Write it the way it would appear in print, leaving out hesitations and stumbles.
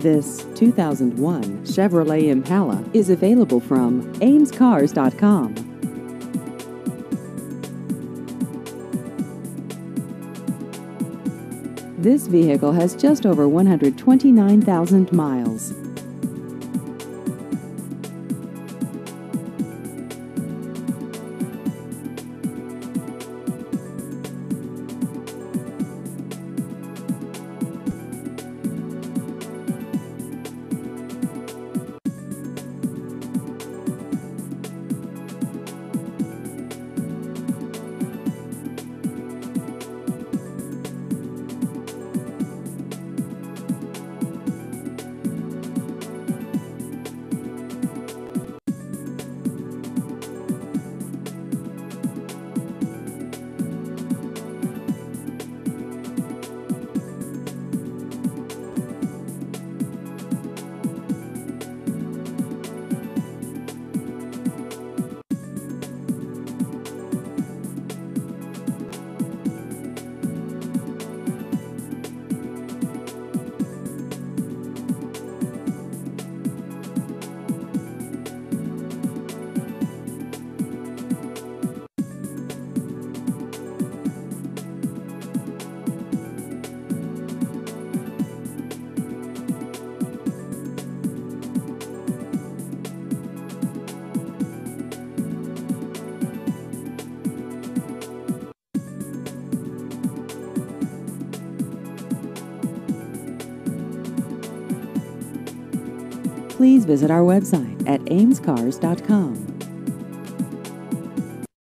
This 2001 Chevrolet Impala is available from amescars.com. This vehicle has just over 129,000 miles. Please visit our website at amescars.com.